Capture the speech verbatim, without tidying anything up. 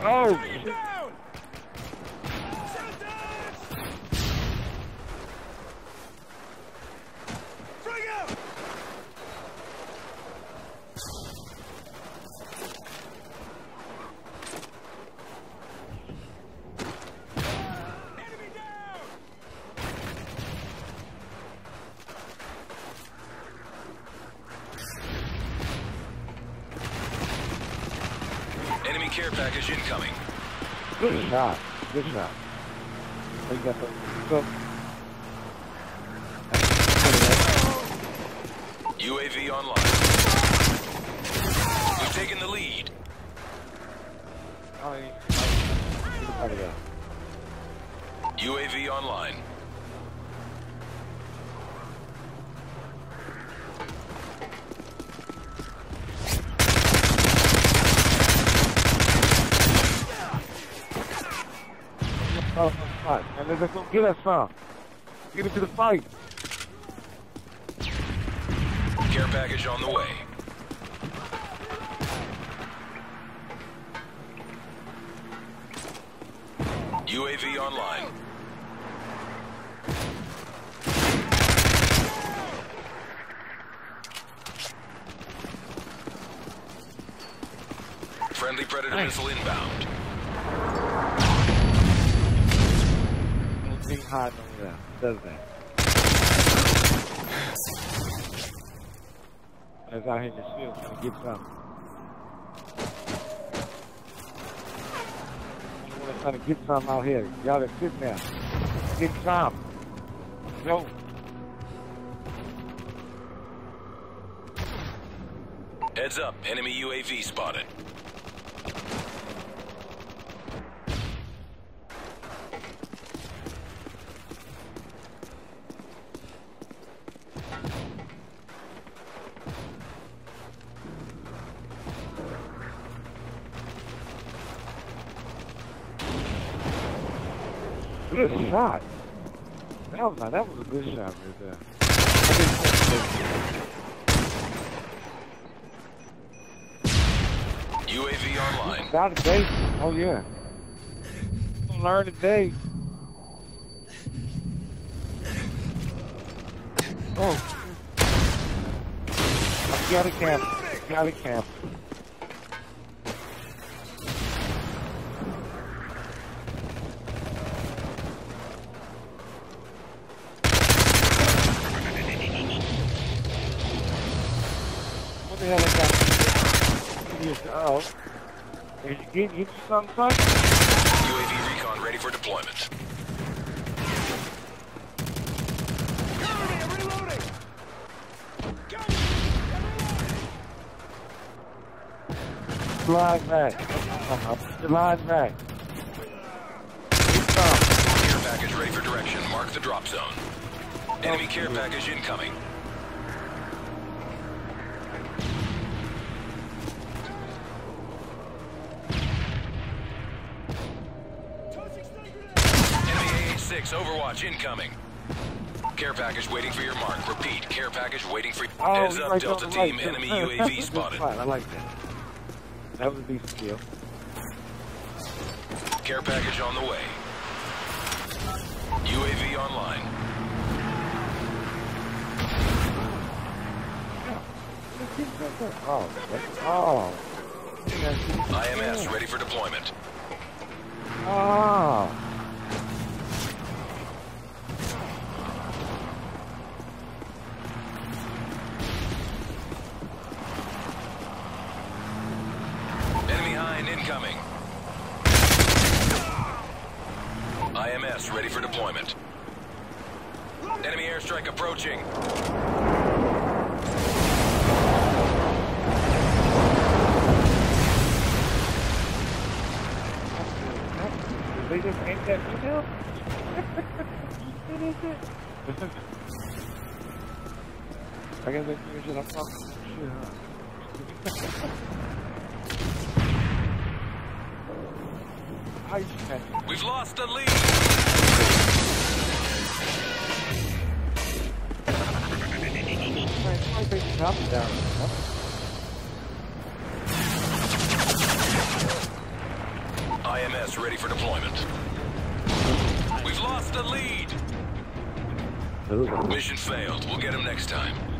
Oh, shit. Enemy care package incoming. Good shot. Good shot. We got the go. U A V online. We've taken the lead. Oh, yeah. U A V online. Oh, fuck. And let's go get us some. Get into the fight. Care package on the way. U A V online. Friendly Predator Nice. missile inbound. Being hot over there. Does that? I was out here in the field trying to get some. I'm trying to get some out here. Y'all are sitting there. Get some. Go. Heads up, enemy U A V spotted. Good shot. That was, that was a good shot right there. U A V online. Got it, Dave. Oh, yeah. Learn today. Oh. Got a camp. Got a camp. What the hell is that? Oh. Did you get, get you something, son? U A V recon ready for deployment. Cover me, I'm reloading! Slide back. Slide back. Care package ready for direction. Mark the drop zone. Enemy care package incoming. Enemy A H six Overwatch incoming. Care package waiting for your mark. Repeat, care package waiting for... Oh, Heads you're up, right Delta on the team. right. Enemy U A V spotted. I like that. That was a decent deal. Care package on the way. U A V online. Oh, oh. I M S ready for deployment. Oh. Enemy Hind incoming. I M S ready for deployment. Enemy airstrike approaching. They just ain't that detail? What is it? I guess that's the shit I'm talking shit, huh? How you catch it? We've lost the lead. Man, why they drop it down? S ready for deployment. We've lost the lead. Mission failed. We'll get him next time.